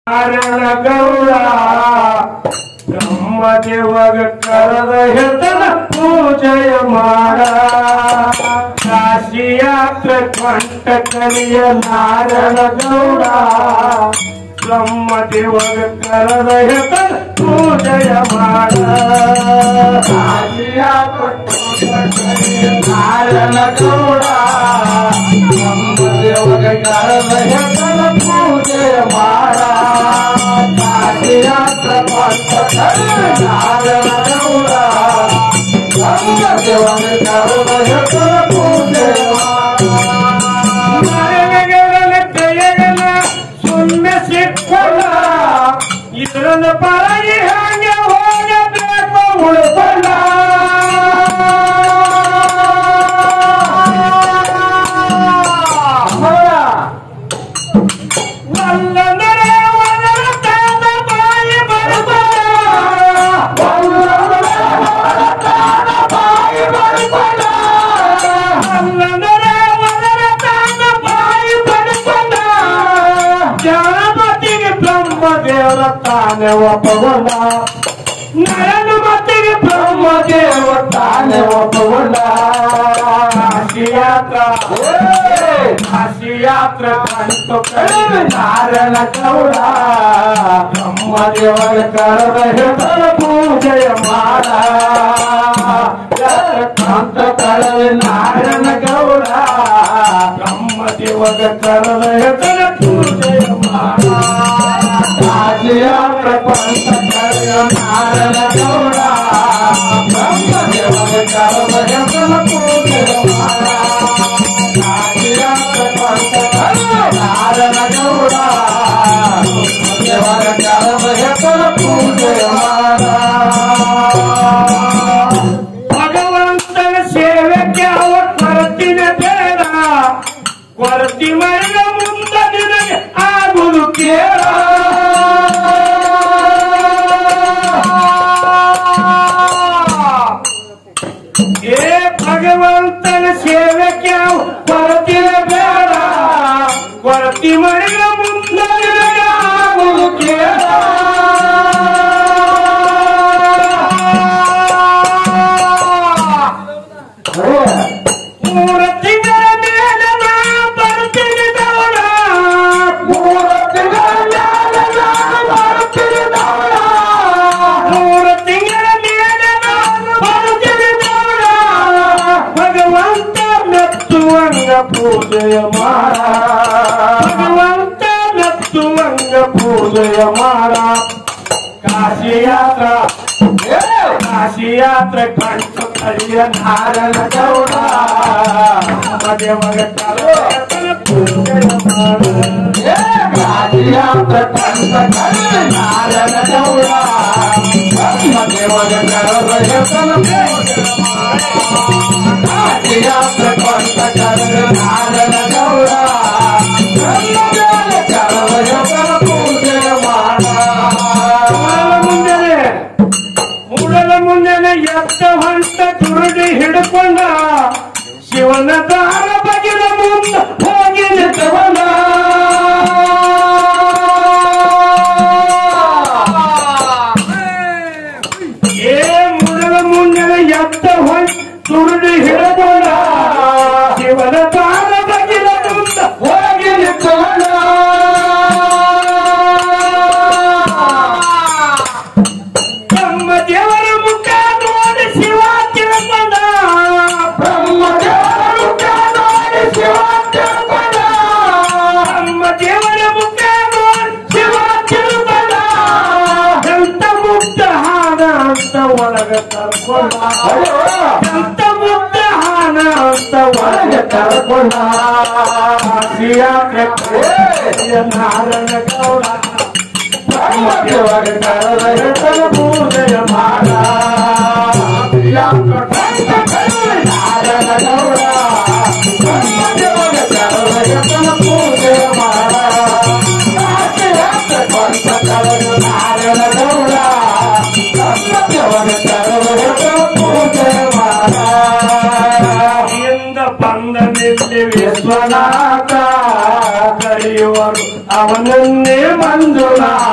ನಾರಾಯಣ ಗೌಡ ಬ್ರಹ್ಮದೇವಗ ಕರದ ಹೆತನ ಪೂಜೆಯ ಮಾಡ ಕಾಶಿ ಯಾತ್ರೆ ಕಂಟಕಲಿಯ ನಾರಾಯಣ ಗೌಡ ಬ್ರಹ್ಮದೇವಗ ಕರದ ಹೆತನ ಪೂಜೆಯ ಮಾಡ ಕಾಶಿ ಯಾತ್ರೆ ಕಂಟಕಲಿಯ ನಾರಾಯಣ ಗೌಡ ಬ್ರಹ್ಮದೇವಗ ಕರದ ಹೆತನ ಪೂಜೆಯ ಮಾಡ ಕಾಶಿ ಯಾತ್ರೆ ಕಂಟಕಲಿಯ ನಾರಾಯಣ ಗೌಡ ಬ್ರಹ್ಮದೇವಗ ಕರದ ಹೆತನ ಪೂಜೆಯ ಮಾಡ ಇದರನ್ನ ಪರಗಿ ಹಾಗೆ ಹೋಗಬೇಕು ಉಳ್ಕೊಂಡ ಒಲ್ಲಂದರೆ ಒದರ ತಾನ ಬಾಯಿ ಬರುತ್ತ ಒಲ್ಲಂದರೆ ಒದರ ತಾನ ಬಾಯಿ ಬರುತ್ತ ಜಾಣಮತಿಗೆ ಬ್ರಹ್ಮದೇವರ ತಾನೆ ಒಪ್ಪಗೊಂಡ ನರನು ಮತಿಗೆ ಬ್ರಹ್ಮದೇವ ತಾನೆ ಒಪ್ಪಗೊಂಡ ಕಾಶಿ ಯಾತ್ರೆ ಕಂಟು ಕಡಿಮೆ ನಾರಾಯಣ ಗೌಡ ಬ್ರಹ್ಮದೇವರ ಕರದ ಹೆಸರ ಪೂಜೆಯ ಮಾಡ ಕಂಟ ಕಡಿಮೆ ನಾರಾಯಣ ಗೌಡ ಬ್ರಹ್ಮದೇವರ ಕರದ ಹೆಸರ ಪೂಜೆಯ ಮಾಡ ಕಾಶಿ ಯಾತ್ರೆ ಕಂಟ ಕಡಿಮೆ ನಾರಾಯಣ ಗೌಡ ಬ್ರಹ್ಮದೇವರ ಕರದ ಹೆಸರ ಪೂಜೆಯ ಮಾಡ ಕಾಶಿ ಯಾತ್ರೆ ಕಂಟ ಕಡಿಮೆ ನಾರಾಯಣ ಗೌಡ ಬ್ರಹ್ಮದೇವರ ಕರದ ಹೆಸರ ಪೂಜೆಯ ಮಾಡ ಭಗವಂತನ ಸೇವೆಗೆ ಅವ ಕೊರತಿನ ಬೇಡ ಕೊರತಿ ಮೈಗ ಮುಂದ ನಿನಗೆ ಆಗುವುದು ಕೇಳ ಏ ಭಗವಂತನ ಸೇವೆಗೆ ಅವ ಕೊರತಿನ ಬೇಡ ಕೊರತಿ ಮೈಗ ಮುಂದ ನಿನಗೆ ಆಗುವುದು ಕೇಳ ಮೂರ ತಿಂಗಳ ಮೇಲೆ ನಾ ಬರ್ತೀನಿ ದೌಡ ಮೂರ ತಿಂಗಳ ಮೇಲೆ ನಾ ಬರ್ತೀನಿ ದೌಡ ಮೂರ ತಿಂಗಳ ಮೇಲೆ ನಾ ಬರ್ತೀನಿ ದೌಡ ಭಗವಂತ ಮೆಚ್ಚುವಂಗ ಪೂಜೆಯ ಮಾಡ ಭಗವಂತ ಮೆಚ್ಚುವಂಗ ಪೂಜೆಯ ಮಾಡ ಕಾಶಿ ಯಾತ್ರೆ ಕಂಟು ಕಲಿಯ ನಾರಾಯಣ ಗೌಡ ಬ್ರಹ್ಮದೇವರ ಕರದ ಪೂಜೆಯ ಮಾಡ ಕಾಶಿ ಯಾತ್ರೆ ಕಂಟ ಕಲಿಯ ನಾರಾಯಣ ಗೌಡ ಬ್ರಹ್ಮದೇವರ ಕರದ ಹೆಸರ ಪೂಜೆಯ ಮಾಡ ಕಾಶಿ ಯಾತ್ರೆ ಕಂಟ ಕಲಿಯ ನಾರಾಯಣ ಗೌಡ ಬ್ರಹ್ಮದೇವರ ಕರದ ಹೆಸರ ಪೂಜೆಯ ಮಾಡ ಮೂಡಲ ಮುಂಜಾನೆ ಎತ್ತ ಹೊಂಟ ತುರುಡಿ ಹಿಡ್ಕೊಂಡ ಶಿವನ ದಾರ ಬಗೆದ ಮುಂದ ಹೋಗಿ ನಿಂತವನ ಏ ಮೂಡಲ ಮುಂಜಾನೆ ಎತ್ತ ಹೊಂಟ ತುರುಡಿ ಹಿಡ್ಕೊಂಡ ಶಿವನ ದಾರ ಬಗೆದ ಮುಂದ ಹೋಗಿ ನಿಂತವನ ಬ್ರಹ್ಮದೇವರ ಮುಖ ನೋಡಿ ಶಿವ ತಿಳ್ಕೊಂಡ ಬ್ರಹ್ಮದೇವರ ಮುಖ ನೋಡಿ ಶಿವ ತಿಳ್ಕೊಂಡ ಬ್ರಹ್ಮದೇವರ ಮುಖ ನೋಡಿ ಶಿವ ತಿಳ್ಕೊಂಡ ಎಂತ ಮುಕ್ತ ಹಾನ ಅಂತ ಒಳಗ ಕರ್ಕೊಂಡ ಎಂತ ಮುಕ್ತ ಹಾನ ಅಂತ ಒಳಗ ಕರ್ಕೊಂಡ ಕಾಶಿ ಯಾತ್ರೆ ನಾರಾಯಣ ಗೌಡ ಬ್ರಹ್ಮದೇವರ ಕರದ ಹೆಸರ ಪೂಜೆಯ ಮಾಡ ನಾರಾಯಣ ಗೌಡ ಬ್ರಹ್ಮದೇವರ ಕರದ ಹೆಸರ ಪೂಜೆಯ ಮಾಡ ಕಾಶಿ ಯಾತ್ರೆ ಕಂಟ ಕಲಿಯ ನಾರಾಯಣ ಗೌಡ ಬ್ರಹ್ಮದೇವರ ಕರದ ಹೆಸರ ಪೂಜೆಯ ಮಾಡ ಇಂದ ಬಂದ ನಿಲ್ಲಿ ವಿಶ್ವನಾಥ ಕರೆಯುವರು ಅವನನ್ನೇ ಮಂಜುನಾಥ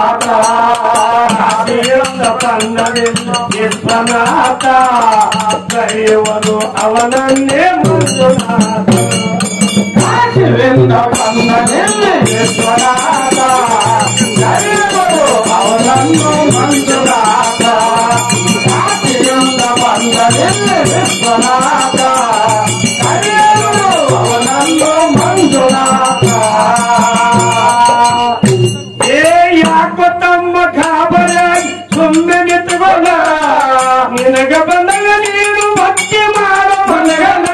ಬಂದನಿಲ್ಲ ವಿಶ್ವನಾಥ ಕರೆಯುವರು ಅವನನ್ನೇ ಮಂಜುನಾಥ ಕಾಶಿಯಿಂದ ಬಂದನಿಲ್ಲ ವಿಶ್ವನಾಥ ಕರೆಯುವರು ಅವನನ್ನು ಮಂಜುನಾಥ ಕಾಶಿಯಿಂದ ಬಂದನಿಲ್ಲ ವಿಶ್ವನಾಥ ಕರೆಯುವರು ಅವನನ್ನು ಮಂಜುನಾಥ ಯಾಕೋ ತಮ್ಮ ಗಾಬರ ಸುಮ್ಮನೆ ನಿಂತುಕೊಂಡ ನಿನಗ ಬಂದಾಗ ನೀನು ಭಕ್ತಿ ಮಾಡೋ ಮನಗನ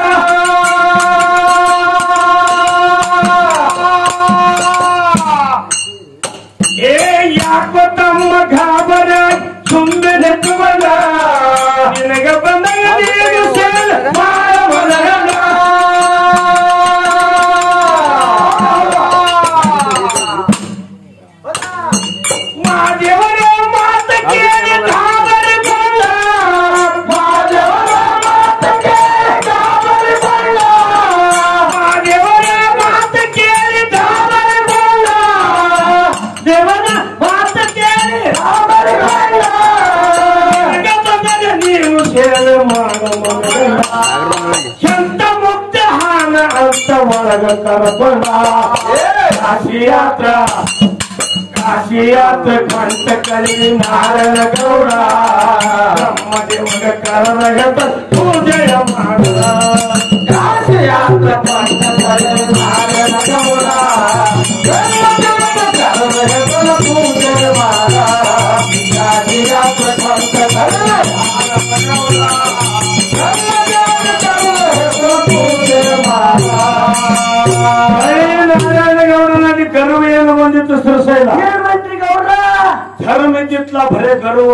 ಯಾಕೋ ತಮ್ಮ ಗಾಬರ ಸುಮ್ಮನೆ ನಿಂತುಕೊಂಡ ನಿನಗ ಬಂದಾಗ ನೀನು ಸೇವೆ ಮಾಡೋ ಮನಗನ ಮಾದೇವರ ಮಾತ ಕೇಳಿ ಗಾಬರಿ ಬಂದ ಮಾದೇವರ ಮಾತ ಕೇಳಿ ಗಾಬರಿ ಬಂದ ಮಾದೇವರ ಮಾತ ಕೇಳಿ ಗಾಬರಿ ಬಂದ ದೇವರ ಮಾತ ಕೇಳಿ ಗಾಬರಿ ಬಂದ ನೀವು ಸೇವೆ ಮಾಡೋ ಶಂತ ಮುಕ್ತ ಹಾನ ಅಂತ ಒಳಗ ಕರ್ಕೊಂಡ ಕಾಶಿಯಾತ್ರ ಕಂಠ ಕಲಿ ನಾರಾಯಣ ಗೌಡ ನಮ್ಮ ದೇವರ ಕರರಗತ ಪೂಜೆಯ ಮಾಡ ಕಾಶಿಯಾತ್ರ ಕಂಠ ಕಲಿ ನಾರಾಯಣ ಗೌಡ ನಮ್ಮ ದೇವರ ಕರರಗತ ಪೂಜೆಯ ಮಾಡ ಕಾಶಿಯಾತ್ರ ಕಂಠ ಕಲಿ ನಾರಾಯಣ ಗೌಡ ನಮ್ಮ ದೇವರ ಕರರಗತ ಪೂಜೆಯ ಮಾಡ ನಾರಾಯಣ ಗೌಡನಲ್ಲಿ ಗರ್ವ ಏನು ಬಂದಿತ್ತು ಸುರಸೈಲ ಧರ್ಮ ಇದ್ದಿತ್ಲ ಬರೇ ಗರ್ವ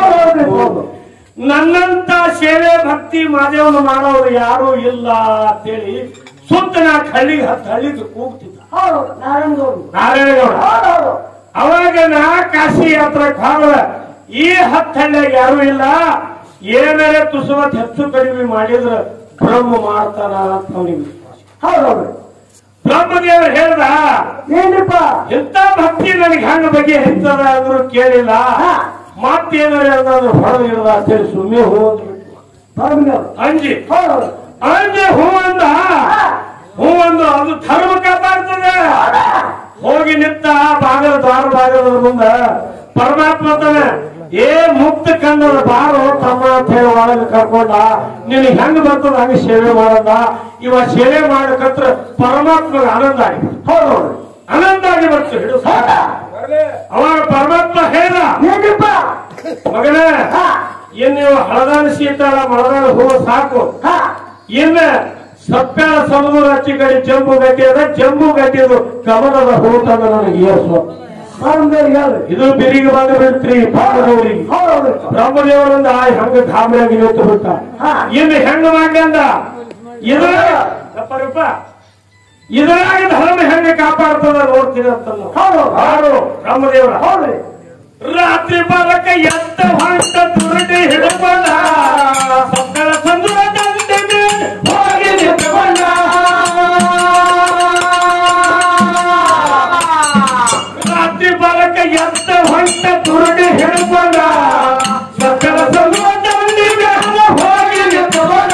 ನನ್ನಂತ ಸೇವೆ ಭಕ್ತಿ ಮಾದೇವನು ಮಾಡೋರು ಯಾರು ಇಲ್ಲ ಅಂತೇಳಿ ಸುತ್ತ ನಾ ಹಳ್ಳಿಗೆ ಹಳ್ಳಿಗೆ ಕೂಗ್ತಿದ್ದ ನಾರಾಯಣಗೌಡ ಅವಾಗ ನಾ ಕಾಶಿ ಯಾತ್ರೆ ಕಾಲ ಈ 10 ಹಳ್ಳಿಯಾಗ ಯಾರು ಇಲ್ಲ ಏನಾರೇ ತುಸುವತ್ ಹೆಚ್ಚು ಕಡಿಮೆ ಮಾಡಿದ್ರ ಬ್ರಹ್ಮ ಮಾಡ್ತಾರ ಅಂತ ಅವನಿಗೆ ಬ್ರಹ್ಮದೇವರು ಹೇಳ್ದ ಏನ್ರಿಪ್ಪ ಎಂತ ಭಕ್ತಿ ನನಗೆ ಹಂಗ ಬಗ್ಗೆ ಹೆಚ್ಚದ ಅಂದ್ರು ಕೇಳಿಲ್ಲ ಮತ್ತೇನಾರ ಹೇಳ್ದಾದ್ರು ಹೊರಗೆ ಇಡದ ಅಂತೇಳಿ ಸುಮ್ಮನೆ ಹೂ ಅಂಜಿ ಹೂ ಅಂದ ಅದು ಧರ್ಮ ಕಾಪಾಡ್ತದೆ ಹೋಗಿ ನಿಂತ ದ್ವಾರ ಮುಂದ ಪರಮಾತ್ಮ ತಾನೆ ಏ ಮುಕ್ತ ಕಂದದ ಬಾರೋ ತಮ್ಮ ಅಂತ ಹೇಳಿ ಒಳಗೆ ಕರ್ಕೊಂಡ ನಿನಗೆ ಹೆಂಗ ಬರ್ತದ ಹಂಗ ಸೇವೆ ಮಾಡದ ಇವ ಸೇವೆ ಮಾಡಕತ್ರ ಪರಮಾತ್ಮಗ ಆನಂದ ಆಗಿ ಆನಂದ ಆಗಿ ಬರ್ತು ಹಿಡು ಅವಾಗ ಪರಮಾತ್ಮ ಹೇಳ ಮಗನ ಏನ್ ನೀವು ಹಳದಾನ ಶೀತಾಳ ಮಳದಾನ ಹೂವ ಸಾಕು ಇನ್ನ ಸಪ್ಯಾಳ ಸಮುದ್ರ ಹಚ್ಚಿ ಕಡೆ ಜಂಬು ಗಟ್ಟಿ ಅದ ಜಂಬು ಗಟ್ಟಿದು ಕಮಲದ ಹೂ ತಂದ ನನಗೆ ಏರ್ಸು ಇದು ಬಿರಿಗೆ ಬಂದು ಬಿಡ್ತ್ರಿ ಪಾದದವರಿಗೆ ಬ್ರಹ್ಮದೇವರಿಂದ ಹಂಗ ಗಾಬರಿಯಾಗಿ ನಿಂತು ಬಿಟ್ಟ ಇನ್ನು ಹೆಂಗ ಮಾಡ್ಲಂದ ಇದ್ರಾಗ ಧರ್ಮ ಹೆಂಗ ಕಾಪಾಡ್ತದ ನೋಡ್ತೀನಿ ಅಂತಲ್ಲ ಬ್ರಹ್ಮದೇವರ ರಾತ್ರಿ ಬರಕ ಎತ್ತ ಹೊಂಟ ದುರಡಿ ಹಿಡ್ಕೊಂಡ ಸಕ್ಕಳ ಸಂದ್ರ ಹೋಗಿ ನಿಂತ್ಕೊಂಡ ರಾತ್ರಿ ಬರಕ ಎತ್ತ ಹೊಂಟ ದುರಡಿ ಹಿಡ್ಕೊಂಡ ಸಕ್ಕಳ ಸಂದ್ರ ಹೋಗಿ ನಿಂತ್ಕೊಂಡ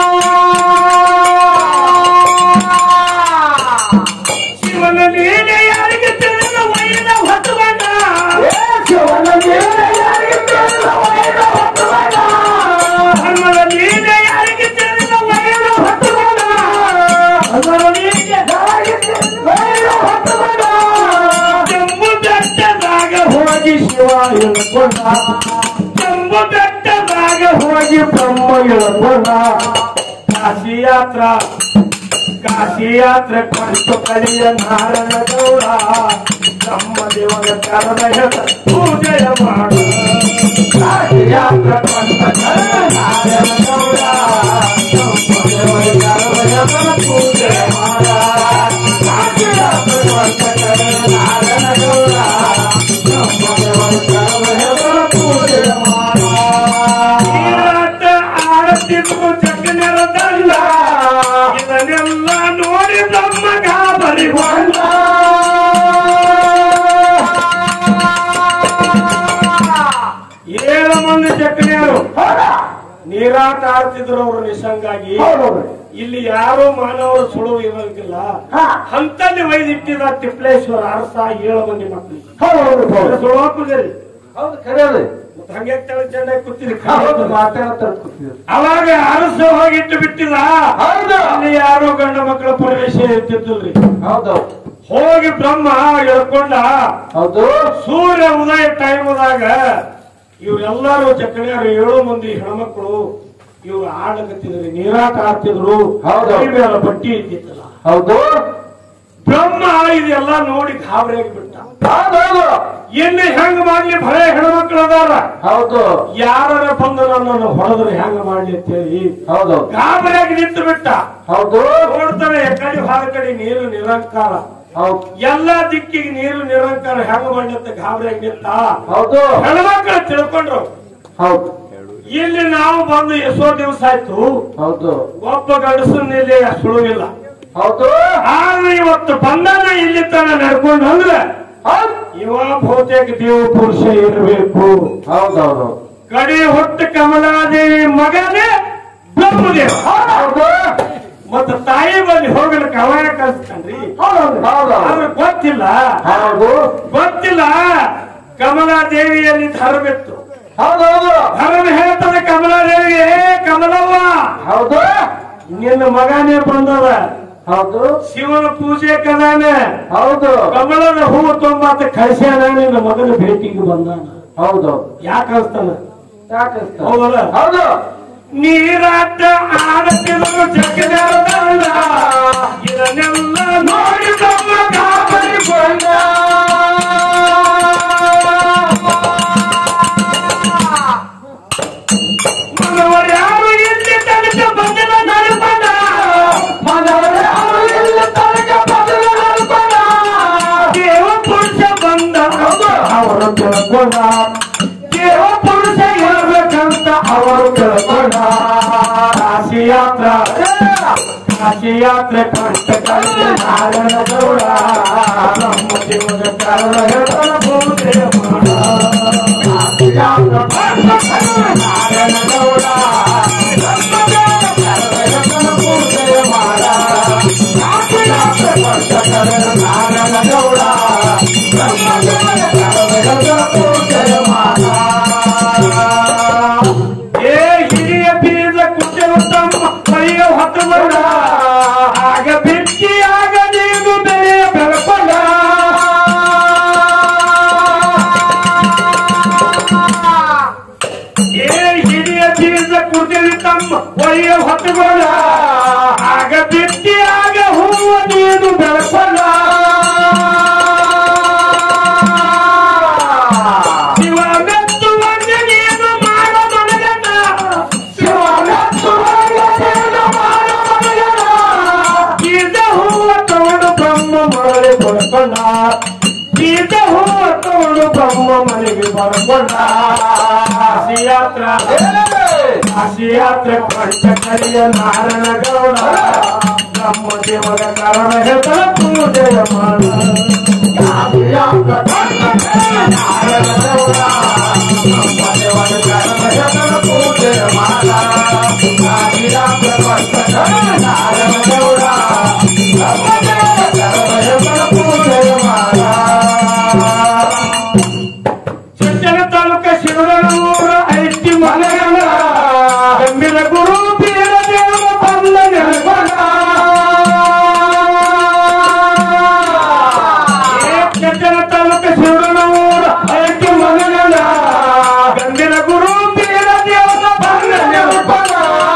ಶಿವನ ನೀನೆ ಯಾರಿಗೆ ತಿಳಿದ ವೈನ ಹೊತ್ತುಕೊಂಡ ಶಿವನ ನೀನೆ ಯಾರಿಗೆ ತಿಳಿದ ವೈನ ಹೊತ್ತುಕೊಂಡ ಧರ್ಮದ ನೀನೆ ಯಾರಿಗೆ ತಿಳಿದ ವೈನ ಹೊತ್ತುಕೊಂಡ ಧರ್ಮದ ನೀನೆ ಯಾರಿಗೆ ತಿಳಿದ ವೈನ ಹೊತ್ತುಕೊಂಡ ಜಂಬು ಬೆಟ್ಟದಾಗ ಹೋಗಿ ಶಿವ ಇಳ್ಕೊಂಡ ಜಂಬು ಬೆಟ್ಟದಾಗ ಹೋಗಿ ಬ್ರಹ್ಮ ಇಳ್ಕೊಂಡ ಕಾಶಿಯಾತ್ರ ಕಂಟು ಕಲಿಯ ನಾರಾಯಣ ಗೌಡ ನಮ್ಮ ದೇವರ ಕರದಯ ಪೂಜೆಯ ಮಾಡ ಕಾಶಿಯಾತ್ರ ಕಂಟ ನಾರಾಯಣ ಗೌಡ ನಮ್ಮ ದೇವರ ಕರದಯ ಪೂಜೆಯ ಮಾಡ ಕಾಶಿಯಾತ್ರ ಕಂಟ ನಾರಾಯಣ ಗೌಡ ನಮ್ಮ ದೇವರ ಕರದಯ ಪೂಜೆಯ ಮಾಡ ಆಡತಿದ್ರು ಜಗನೆರದಲ್ಲ ಇದನ್ನೆಲ್ಲ ನೋಡಿ ನಮ್ಮ ಗಾಬರಿ ಹೊಂದ ಏಳು ಚಕ್ಕಣಿಯರು ನೀರಾಟ ಆಡ್ತಿದ್ರು ಅವರು ನಿಸಂಗಾಗಿ. ಇಲ್ಲಿ ಯಾರೋ ಮಾನವರು ಸುಳು ಇರೋದಿಲ್ಲ. ಅಂತಲ್ಲಿ ಒಯ್ದಿಟ್ಟಿದ ತಿಪ್ಪಲೇಶ್ವರ ಅರಸ 7 ಮಂದಿ ಮಕ್ಕಳು ಸುಳುವಾಕುದೇರಿ. ಹೌದು ಕರೆಯೋದು ಹಂಗೆ ಚೆಂದ ಕೂತಿರಿ ಅವಾಗ ಅರಸ ಹೋಗಿಟ್ಟು ಬಿಟ್ಟಿದ. ಅಲ್ಲಿ ಯಾರೋ ಗಂಡ ಮಕ್ಕಳ ಪ್ರವೇಶ ಇರ್ತಿದ್ರಿ. ಹೌದು ಹೋಗಿ ಬ್ರಹ್ಮ ಎಳ್ಕೊಂಡ. ಹೌದು ಸೂರ್ಯ ಉದಯ ಟೈಮ್ದಾಗ ಇವರೆಲ್ಲರೂ ಚಕ್ಕಣಿಯರು 7 ಮಂದಿ ಹೆಣ್ಮಕ್ಳು ಇವ್ರು ಆಡಕತ್ತಿದ್ರಿ, ನೀರಾಟ ಆಡ್ತಿದ್ರು. ಮೇಲೆ ಬಟ್ಟಿ ಇದ್ದಿತ್ತಲ್ಲ. ಹೌದು ಬ್ರಹ್ಮ ಇದೆಲ್ಲ ನೋಡಿ ಗಾಬರಿಯಾಗಿ ಬಿಟ್ಟ. ಎಲ್ಲಿ ಹೆಂಗ ಮಾಡ್ಲಿ ಭಯ ಹೆಣ್ಮಕ್ಳು ಅದಾರ. ಹೌದು ಯಾರ ಬಂದು ನನ್ನನ್ನು ಹೊಡೆದ್ರೆ ಹೆಂಗ ಮಾಡ್ಲಿ ಅಂತ ಹೇಳಿ ಹೌದು ಗಾಬರಿಯಾಗಿ ನಿಂತು ಬಿಟ್ಟ. ಹೌದು ನೋಡ್ತಾನೆ ಕಡೆ ಹಾರ ಕಡೆ ನೀರು ನಿರಂಕಾರ. ಎಲ್ಲಾ ದಿಕ್ಕಿಗೆ ನೀರು ನಿರಂಕಾರ ಹೆಂಗ ಮಾಡ್ಲಿ ಅಂತ ಗಾಬರಿಯಾಗಿ ನಿಂತ. ಹೌದು ಹೆಣ್ಮಕ್ಳು ತಿಳ್ಕೊಂಡ್ರು. ಹೌದು ಇಲ್ಲಿ ನಾವು ಬಂದು ಎಷ್ಟೋ ದಿವಸ ಆಯ್ತು. ಹೌದು ಒಬ್ಬ ಗಂಡಸನ್ನ ಇಲ್ಲಿ ಸುಳುವಿಲ್ಲ. ಹೌದು ಆದ್ರೆ ಇವತ್ತು ಬಂದಾನ ಇಲ್ಲಿ ತನ ನಡ್ಕೊಂಡು ಅಂದ್ರೆ ಇವ ಬಹುತೇಕ ದೇವ ಪುರುಷ ಇರಬೇಕು. ಹೌದೌದು ಕಡೆ ಹುಟ್ಟು ಕಮಲಾದೇವಿ ಮಗನೇ ಬ್ರಹ್ಮದೇವ. ಹೌದು ಮತ್ತ ತಾಯಿ ಬಳಿ ಹೋಗಲು ಕವಾಯ ಕಳಿಸ್ತಾನ್ರಿ. ಆದ್ರೆ ಗೊತ್ತಿಲ್ಲ ಗೊತ್ತಿಲ್ಲ ಕಮಲಾದೇವಿಯಲ್ಲಿ ಧರ್ಮಿತ್ತು. ಹೌದೌದು ಧರ್ಮ ಹೇಳ್ತದೆ ಕಮಲಾದೇವಿಗೆ, ಕಮಲವ್ವ ಹೌದು ನಿನ್ನ ಮಗನೇ ಬಂದದ. ಹೌದು ಶಿವನ ಪೂಜೆ ಕದಾನೆ. ಹೌದು ಕಮಲದ ಹೂವು ತೊಂಬತ್ತ ಕಳಿಸ್ಯಾನ, ನಿನ್ನ ಮಗನ ಭೇಟಿಗೆ ಬಂದಾನ. ಹೌದು ಯಾಕೆ ಕಳಿಸ್ತಾನ? ಹೌದಲ್ಲ ಹೌದು ನೀರಾಟ ಆಡತಿದ್ರು ಜಗದಾರದಲ್ಲ, ಇದನ್ನೆಲ್ಲ ನೋಡಿ ತಮ್ಮ ಗಾಬರಿಗೊಂಡ. ಮನವರ್ಯಾರು ಇಲ್ಲಿ ತನಕ ಬಂದಿಲ್ಲ ನಡ್ಕೊಂಡ, ಮನವರ್ಯಾರು ಇಲ್ಲಿ ತನಕ ಬಂದಿಲ್ಲ ನಡ್ಕೊಂಡ. ದೇವ ಪುರುಷ ಬಂದ ಅವರು ತಿಳ್ಕೊಂಡ, ದೇವ ಪುರುಷ ಇರಬೇಕಂತ ಅವರು ತಿಳ್ಕೊಂಡ. ಕಾಶಿಯಾತ್ರೆ ಕಂಠ ಕಂಠ ನಾರಾಯಣ ಗೌಡ ನಮ್ಮ ದೇವರ ಕಾರಣ ಹೇಳ್ತಾನ ಭೂಮಿ ಮಾಡ. ನಾರಾಯಣ ಗೌಡ ನಮ್ಮ ದೇವರ ಕಾರಣ ಹೇಳ್ತಾನ ಪೂಜೆ ಮಾಡ. ಕಾಶಿಯಾತ್ರೆ ಕಂಠ ಕಂಠ ನಾರಾಯಣ ಗೌಡ ನಮ್ಮ ದೇವರ ಕಾರಣ ಹೇಳ್ತಾನ ಪೂಜೆ ಮಾಡ. ಏ ಹಿರಿಯ ಬೀಜ ಕುಟುಂಬ ತಮ್ಮ ಕೈಯ ಹೊತ್ತು ಬಂದ, ಆಗ ಬಿಟ್ಟಿಯಾಗ ನೀನು ಬೆಳೆಯ ಬೆಳಕೊಂಡ. ಏ ಹಿರಿಯ ಬೀಜ ಕುಟುಂಬ ತಮ್ಮ ಕೈಯ ಹೊತ್ತು ಬಂದ, ಆಗ ಬಿಟ್ಟಿಯಾಗ ಹೂವು ನೀನು ಬೆಳಕೊಂಡ. ಶಿವ ಮೆಚ್ಚುವಂತೆ ನೀನು ಮಾಡೋ ಮನಗಂಡ, ಶಿವ ಮೆಚ್ಚುವಂತೆ ನೀನು ಮಾಡೋ ಮನಗಂಡ. ಬೀಜ ಹೂವ ತಗೊಂಡು ಬ್ರಹ್ಮ ಮನೆಗೆ ಬರ್ಕೊಂಡ, ಬೀಜ ಹೂವ ತಗೊಂಡು ಬ್ರಹ್ಮ ಮನೆಗೆ ಬರ್ಕೊಂಡ. ಕಾಶಿಯಾತ್ರೆ ಕಂಠ ಕರಿಯ ನಾರಾಯಣ ಗೌಡ ನಮ್ಮ ದೇವರ ಕಾರಣ ಹೇಳ್ತಾನ ಪೂಜೆ ಮಾಡ. ಕಾಶಿಯಾತ್ರೆ ಕಂಠ ಕರಿಯ ನಾರಾಯಣ ಗೌಡ ನಮ್ಮ ದೇವರ ಕಾರಣ ಹೇಳ್ತಾನ ಪೂಜೆ ಮಾಡ. ಕಾಶಿಯಾತ್ರೆ ಕಂಠ ಕರಿಯ ನಾರಾಯಣ ಗೌಡ ನಮ್ಮ ದೇವರ ಕಾರಣ ಹೇಳ್ತಾನ ಪೂಜೆ ಮಾಡ. ಚಂಚಲ ತಾಲೂಕ ಶಿವನೂರ ಐತಿ ಮನೆಗಳ ಗಂಭೀರ ಗುರು ಬೀರ ದೇವ ಬಂದ ನೆಲಗೊಂಡ. ಚಂಚಲ ತಾಲೂಕ ಶಿವನೂರ ಐತಿ ಮನೆಗಳ ಗಂಭೀರ ಗುರು ಬೀರ ದೇವ ಬಂದ ನೆಲಗೊಂಡ.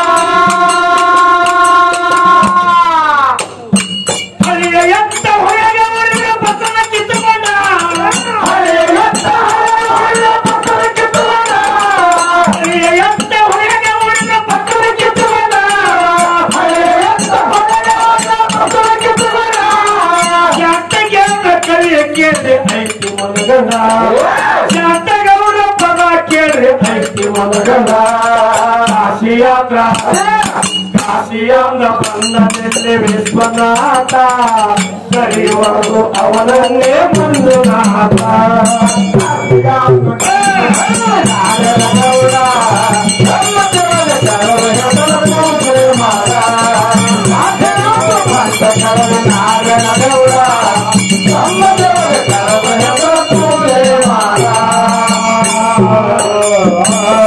ಹಳೆಯ ಎತ್ತ ಹೊರಗೆ ಹೊರಗೆ ಬಸನ ಕಿತ್ತುಕೊಂಡ, ಹಳೆಯ ಎತ್ತ ಹೊರಗೆ ಬಸನ ಕಿತ್ತುಕೊಂಡ, ಹಳೆಯ ಎತ್ತ ಹೊರಗೆ ಹೊರಗೆ ಬಸನ ಕಿತ್ತುಕೊಂಡ, ಹಳೆಯ ಎತ್ತ ಹೊರಗೆ ಹೊರಗೆ ಬಸನ ಕಿತ್ತುಕೊಂಡ. ಜಾತಗೌಡ ಕರಿಯ ಕೇಳಿ ಐತಿ ಮನಗಂಡ, ಜಾತಗೌಡ ಪದ ಕೇಳಿ ಐತಿ ಮನಗಂಡ. ಕಾಶಿಯಾಂದ ಬಂದಲ್ಲಿ ವಿಶ್ವನಾಥ, ಕರಿಯುವುದು ಅವನನ್ನೇ ಮಂಜುನಾಥ. ನಾರಾಯಣ ಗೌಡ ಗೌಡ ನಮ್ಮ ದೇವರ ಕರಬ ಹೆಸರು ಮಾರ